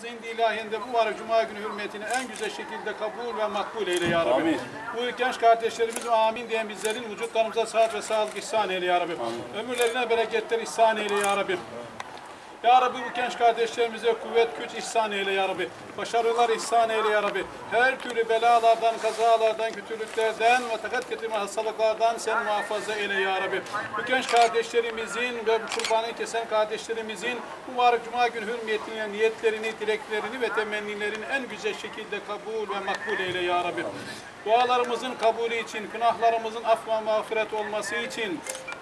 indi ilahinde mübarek Cuma günü hürmetine en güzel şekilde kabul ve makbul eyle ya Rabbi. Amin. Bu genç kardeşlerimiz amin diyen bizlerin vücutlarımıza sıhhat ve sağlık ihsan eyle ya Rabbi. Ömürlerine bereketler ihsan eyle ya Rabbi. Ya Rabbi bu genç kardeşlerimize kuvvet, güç ihsan eyle ya Rabbi. Başarılar ihsan eyle ya Rabbi. Her türlü belalardan, kazalardan, kötülüklerden ve takat getirme hastalıklardan sen muhafaza eyle ya Rabbi. Bu genç kardeşlerimizin ve bu kurbanı kesen kardeşlerimizin mübarek Cuma günü hürmetine niyetlerini, dileklerini ve temennilerini en güzel şekilde kabul ve makbul eyle ya Rabbi. Dualarımızın kabulü için, günahlarımızın af ve mağfiret olması için,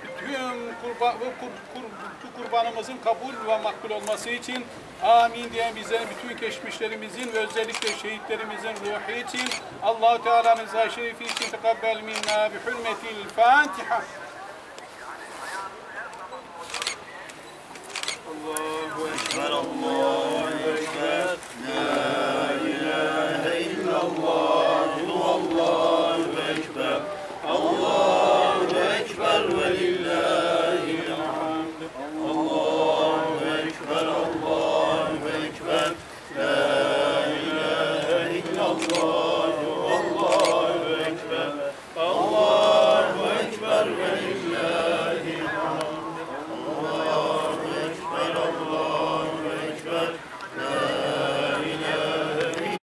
kurbanımızın kabul ve makbul olması için amin diyen bizlerin bütün geçmişlerimizin ve özellikle şehitlerimizin ruhu için Allah-u Teala'nın rızası şerifi için tekabbel minna bi hürmetil Fatiha. Allahu Ekber, Allahu Ekber.